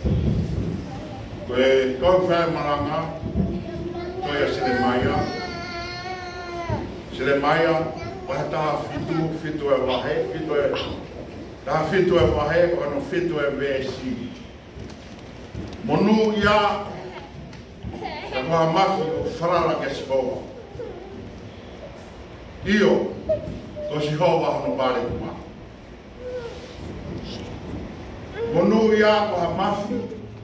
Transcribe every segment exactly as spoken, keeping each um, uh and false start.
Koe koe whae maranga, koe a sere maia. Sere maia, waha taha fitu, fitu e wahe, fitu e... Taha fitu e wahe, koe no fitu e vesi. Monu ia, ka koha mafi o wharara ke sikoa. Io, ko si hoa hono pare kuma. Monu ia, koha mafi,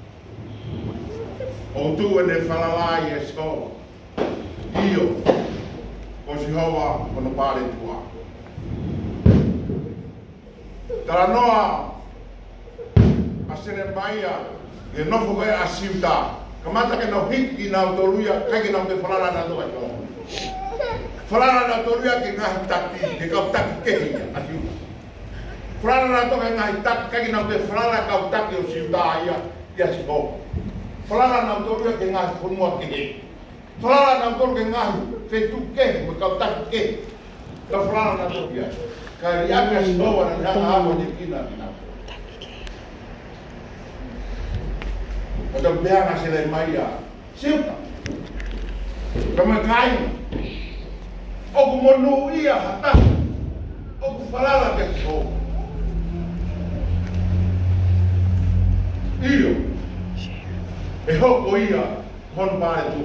o tu e ne whalalai e sikoa. Io, ko si hoa hono pare kuma. Tara noa, a sere maia, e nofo koe a siuta. Kamata ke nau hiki ki nau toluia, kai ki nau te whalara na toa toa. Whalara na toluia ki ngahi taki, ke kau taki kehi a siuta. Whalara na toa ke ngahi taki, kai ki nau te whalara kau taki o siuta ia, ia si kau. Whalara na toluia ke ngahi whunua kehi. Whalara na tolu ke ngahi whetu kehi, me kau taki kehi. Ka whalara na toluia. Ka riaka si kau ana hanga hawa ni kina ni nau. Ada biar hasil mai ya, siapa? Kamu kain, aku monu iya hata, aku falala keso. Iyo, ehok iya, kon pare tu.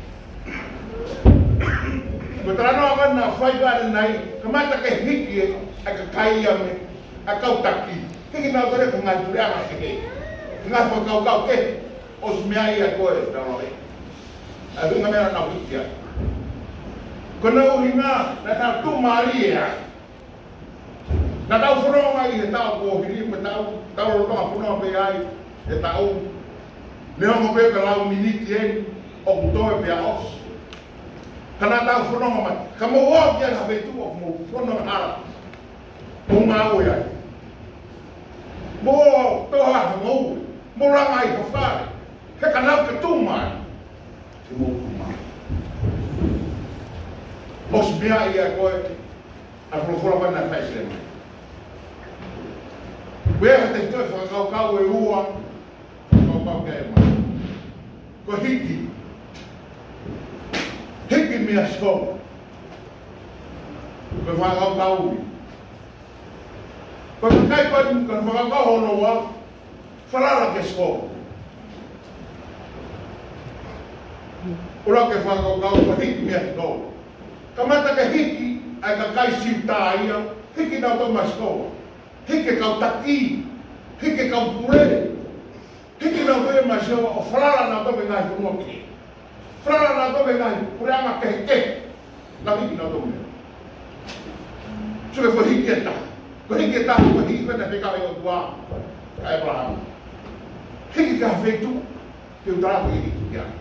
Beterano akan na faiga nai, kamata ke hiki, agak kaya me, akau taki. Kiki na tore kengal tore ama kiki, kengal kau kau ke. Os mea ia koe, tauroi. A runga mea na wikia. Kona uhinga, na tau tu maari ea. Na tau whanonga i he tau kōhiri, me tau, tau rotonga whanonga pe ai, he tau. Ne hongo pe ka lau miniti e, o kutoe pe a os. Kana tau whanonga mai, ka mo wā kia na wetu o mo whanonga ara. Mo ngā oi ai. Mo toha ha ngau, mo ranga i ka whare. He kanau ke tūmai, te mō tūmai. Os mea ia koe, a whulawhura wana whaisere mai. Wea te toi whakakau e ua, whakakau ke e mai. Ko hiki, hiki mea sko. Ko whakakau ui. Ko kai koe, ko whakakau hono wa, wharara ke sko. Ura ke whakakau ko hiki mea sko. Kamata ke hiki, ai ka kai siuta ia, hiki nau tau maskoa. Hiki kau taki, hiki kau pure. Hiki nau tau maskoa, o wharara nau tau ngai whunua ki. Wharara nau tau ngai pureanga kehe kehe. Nau hiki nau tau mea. Suke ko hiki e taha. Ko hiki e taha, ko hiki kwena whekau e o tua, ka Abraham. Hiki ka whetu, te utarako hiki tuki ai.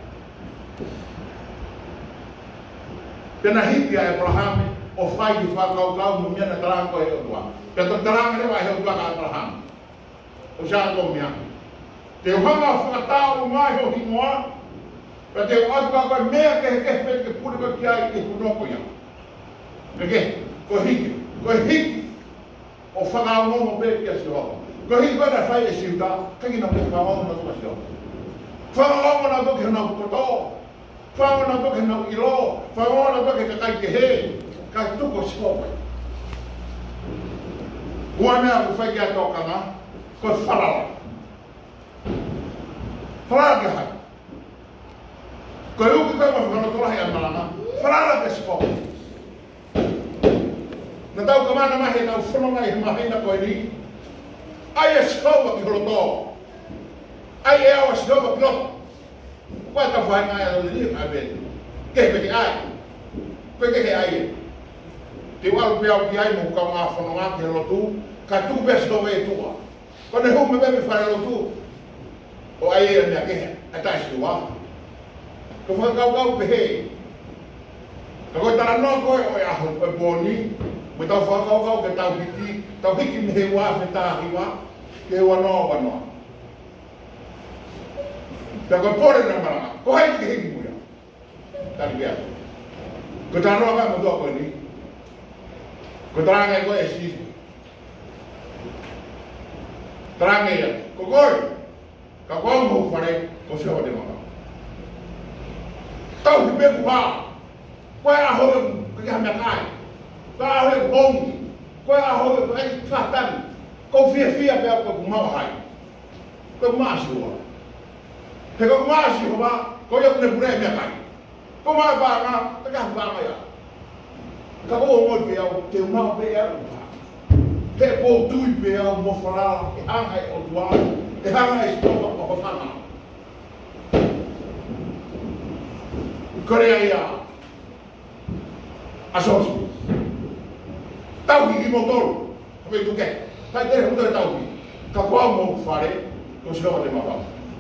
Tena hiki a Abraham o whai ki whakau mo mea na tarango e o tua. Peta tarango rewa e o tua ka Abraham. O siya ko mea. Te uhanga whakatao o ngai o hingoa. Peta te o atu koe mea ke he kehe pete ke puri ko ki ai e kunoko ia. Neke, ko hiki. Ko hiki o whakao ngongo pe ki a si hoa. Ko hiki koe na whai e siuta, kaki na te whakao na tua si hoa. Whakao na toke na kukotoa. Whaonga na toke na ilo, whaonga na toke ka kai ke he, kai tuko sikope. Ua mea ku whai kia tokanga, koe wharala. Wharala ke hai. Koe uki koe ma whanatolahi a maranga, wharala ke sikope. Na tau kamana mahi tau whanonga i mahi na koe ni, ai e sikopa ki holotoa. Ai e awa sikopa ki holotoa. Koe ka whai ngai alo ni a betu. Kehe peke ai. Koe kehe ai e. Te waru pe au ki ai mo kau ngā whanonga ki lotu, ka tū besi do e tua. Kone hu me bebe whare lotu. O ai e mea kehe, a taisi ua. Ko whakau kau pe he. Ka koe tara no koe o e aho koe boni, me tau whakau kau ke tau hiki, tau hiki me he wā me tāhi wā, ke wanoa wanoa. Pea koe pore na maranga, ko hai ki hiki muia. Tari bea. Ko tā roa kai mo tua koe ni. Ko taranga e koe e sisi. Taranga ia, ko koe. ka ko mo fare ko se o de ma tau ki pe ku ha ko a ho ki ha me kai ka a ho bong ko a ho ko ai fatan ko fia fia pe ko ku ma hai ko ma si o pe ko ma si o ba ko yo ne pure me kai ko ma ba na ta ka ba ma ya ka ko mo pe o te ma pe ya pe ko tu pe o mo fala e hanga o tua e hanga e sto ko fana Korea ia asos tau ki motor ko tu ke ta tere mo tau ki ka ko mo fare ko se o de ma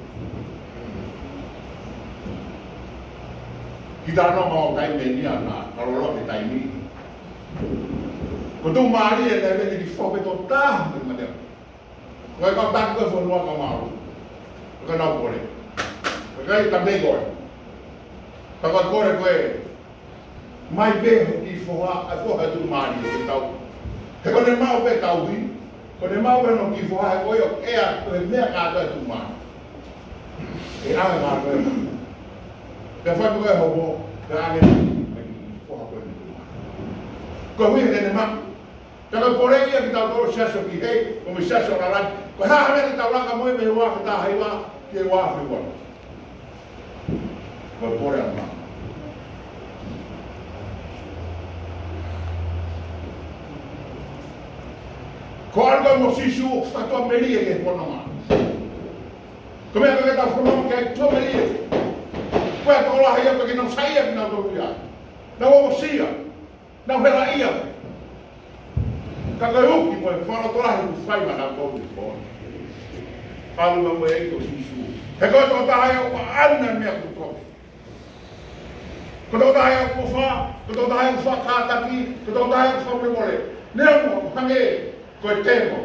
kita no mau kai menia na kalau lo kita ini kudu mari ya deve di fobe total bener ko ko tak ko fo no ko mau ko na pore ko kai tambe go ta ko ko ko mai be ki fo a ko ha tu mari ke tau he ko ne mau be tau wi ko ne mau be no ki fo ha ko yo e a ko me ka ta tu mari e a ma ko Ka fa ko ho bo ka ane ko ha ko ni. Ko wi ne ma. Ka ko pore ia ki ta do sia so ki hei, ko mi sia so la. Ko ha ha ne ta la ka mo me wa ka ta hai wa ke wa fi wa. Ko pore ma. Ko algo mo si su sta to me li ke ko no ma. Ko me ka ta fo no ke to me li. Kue to la ia porque não saía que não doia. Não osia. Não vela ia. Kaga yuki mo fala to la ia fai ma na ko ko. Alu ma mo e to sisu. He ko to ta ia ko ana me ko ko. Ko to ta ia ko fa, ko to ta ia fa ka ta ki, ko to ta ia fa me mole. Ne mo hange ko temo.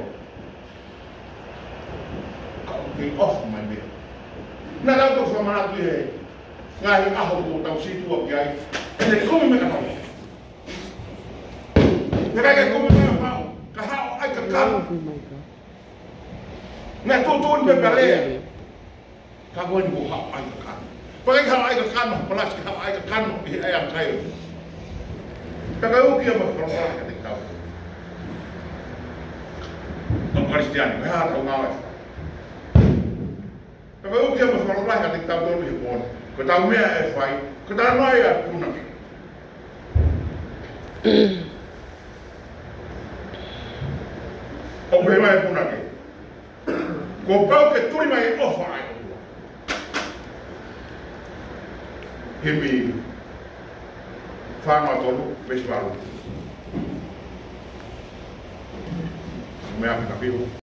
Ko off my bed. Na la to fa ma na tu ngai aho ko tau situ ki ai e ko me ka tau ne ka ko me ka ka ha ai ka ka na to to me pele ka ko ni ko ha ai ka ka pa ka ai ka ka no pa ka ha ai ka ka no ki ai am kai ka ka u ki ma ko ka ka ka no cristiano ha ka nga ka ka u ki ma ko ka ka ka to ni ko ko tau mea e whai, ko tau mai a puna ki. O me mai puna ki. Ko pau ke turi mai e ofa ai. He mi whanua tolu, festivalu. Mea ki ka pihu.